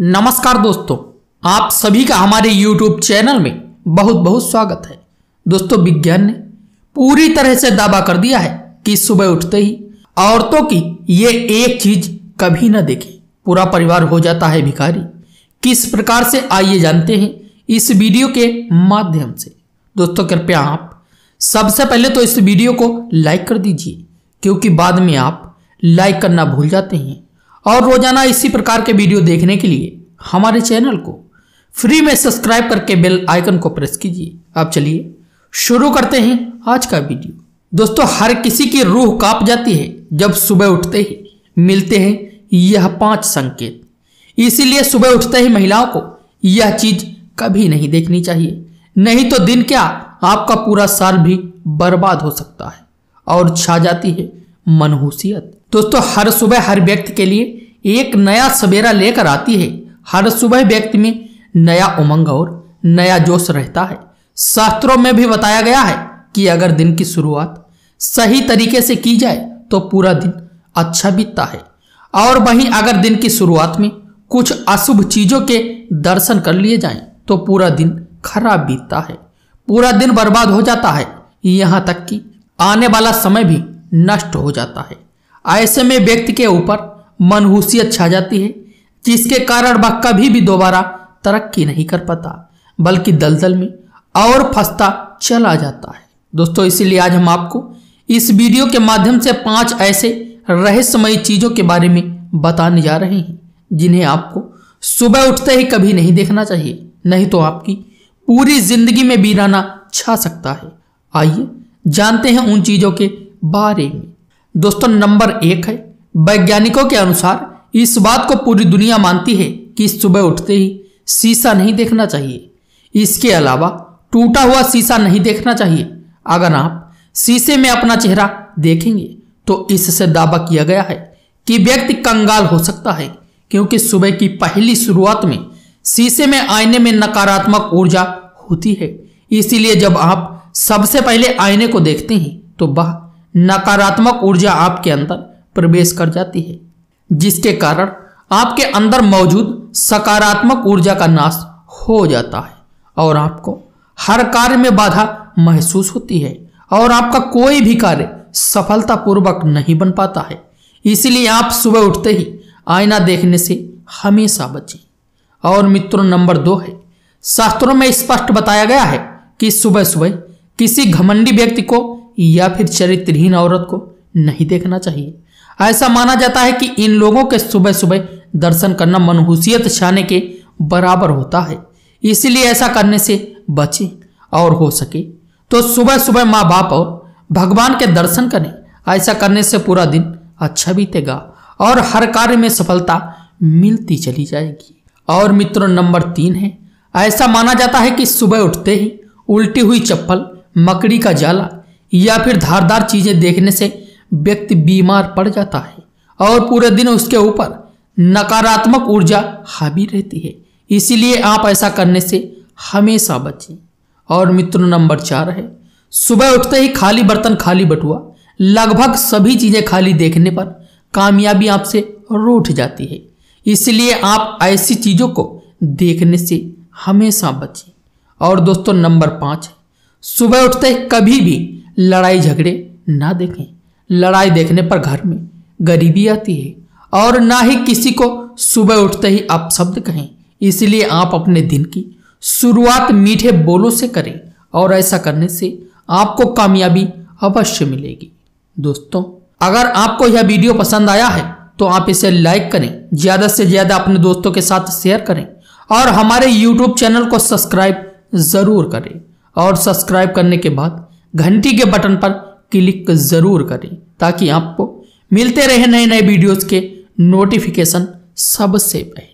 नमस्कार दोस्तों, आप सभी का हमारे YouTube चैनल में बहुत बहुत स्वागत है। दोस्तों, विज्ञान ने पूरी तरह से दावा कर दिया है कि सुबह उठते ही औरतों की ये एक चीज कभी न देखे पूरा परिवार हो जाता है भिखारी। किस प्रकार से आइए जानते हैं इस वीडियो के माध्यम से। दोस्तों, कृपया आप सबसे पहले तो इस वीडियो को लाइक कर दीजिए, क्योंकि बाद में आप लाइक करना भूल जाते हैं। और रोजाना इसी प्रकार के वीडियो देखने के लिए हमारे चैनल को फ्री में सब्सक्राइब करके बेल आइकन को प्रेस कीजिए। अब चलिए शुरू करते हैं आज का वीडियो। दोस्तों, हर किसी की रूह कांप जाती है जब सुबह उठते ही मिलते हैं यह 5 संकेत। इसीलिए सुबह उठते ही महिलाओं को यह चीज कभी नहीं देखनी चाहिए, नहीं तो दिन क्या आपका पूरा साल भी बर्बाद हो सकता है। और छा जाती है मनहूसियत। दोस्तों, हर सुबह हर व्यक्ति के लिए एक नया सवेरा लेकर आती है। हर सुबह व्यक्ति में नया उमंग और नया जोश रहता है। शास्त्रों में भी बताया गया है कि अगर दिन की शुरुआत सही तरीके से की जाए तो पूरा दिन अच्छा बीतता है, और वहीं अगर दिन की शुरुआत में कुछ अशुभ चीजों के दर्शन कर लिए जाएं तो पूरा दिन खराब बीतता है, पूरा दिन बर्बाद हो जाता है, यहाँ तक कि आने वाला समय भी नष्ट हो जाता है। ऐसे में व्यक्ति के ऊपर मनहूसियत छा जाती है, जिसके कारण वह कभी भी दोबारा तरक्की नहीं कर पाता, बल्कि दलदल में और फंसता चला जाता है। दोस्तों, इसीलिए आज हम आपको इस वीडियो के माध्यम से 5 ऐसे रहस्यमयी चीजों के बारे में बताने जा रहे हैं, जिन्हें आपको सुबह उठते ही कभी नहीं देखना चाहिए, नहीं तो आपकी पूरी जिंदगी में वीराना छा सकता है। आइए जानते हैं उन चीजों के बारे में। दोस्तों, नंबर 1 है, वैज्ञानिकों के अनुसार इस बात को पूरी दुनिया मानती है कि सुबह उठते ही शीशा नहीं देखना चाहिए। इसके अलावा टूटा हुआ शीशा नहीं देखना चाहिए। अगर आप शीशे में अपना चेहरा देखेंगे तो इससे दावा किया गया है कि व्यक्ति कंगाल हो सकता है, क्योंकि सुबह की पहली शुरुआत में शीशे में आईने में नकारात्मक ऊर्जा होती है। इसीलिए जब आप सबसे पहले आईने को देखते हैं तो वह नकारात्मक ऊर्जा आपके अंदर प्रवेश कर जाती है, जिसके कारण आपके अंदर मौजूद सकारात्मक ऊर्जा का नाश हो जाता है और आपको हर कार्य में बाधा महसूस होती है और आपका कोई भी कार्य सफलतापूर्वक नहीं बन पाता है। इसलिए आप सुबह उठते ही आईना देखने से हमेशा बचें। और मित्रों, नंबर 2 है, शास्त्रों में स्पष्ट बताया गया है कि सुबह सुबह किसी घमंडी व्यक्ति को या फिर चरित्रहीन औरत को नहीं देखना चाहिए। ऐसा माना जाता है कि इन लोगों के सुबह सुबह दर्शन करना मनहूसियत छाने के बराबर होता है। इसलिए ऐसा करने से बचें और हो सके तो सुबह सुबह माँ बाप और भगवान के दर्शन करें। ऐसा करने से पूरा दिन अच्छा बीतेगा और हर कार्य में सफलता मिलती चली जाएगी। और मित्रों, नंबर 3 है, ऐसा माना जाता है कि सुबह उठते ही उल्टी हुई चप्पल, मकड़ी का जाला या फिर धारदार चीजें देखने से व्यक्ति बीमार पड़ जाता है और पूरे दिन उसके ऊपर नकारात्मक ऊर्जा हावी रहती है। इसीलिए आप ऐसा करने से हमेशा बचें। और मित्रों, नंबर 4 है, सुबह उठते ही खाली बर्तन, खाली बटुआ, लगभग सभी चीजें खाली देखने पर कामयाबी आपसे रूठ जाती है। इसलिए आप ऐसी चीजों को देखने से हमेशा बचें। और दोस्तों, नंबर 5 है, सुबह उठते ही कभी भी लड़ाई झगड़े ना देखें। लड़ाई देखने पर घर में गरीबी आती है, और ना ही किसी को सुबह उठते ही अपशब्द कहें। इसलिए आप अपने दिन की शुरुआत मीठे बोलों से करें, और ऐसा करने से आपको कामयाबी अवश्य मिलेगी। दोस्तों, अगर आपको यह वीडियो पसंद आया है तो आप इसे लाइक करें, ज्यादा से ज्यादा अपने दोस्तों के साथ शेयर करें, और हमारे YouTube चैनल को सब्सक्राइब जरूर करें। और सब्सक्राइब करने के बाद घंटी के बटन पर क्लिक जरूर करें, ताकि आपको मिलते रहे नए नए वीडियोस के नोटिफिकेशन सबसे पहले।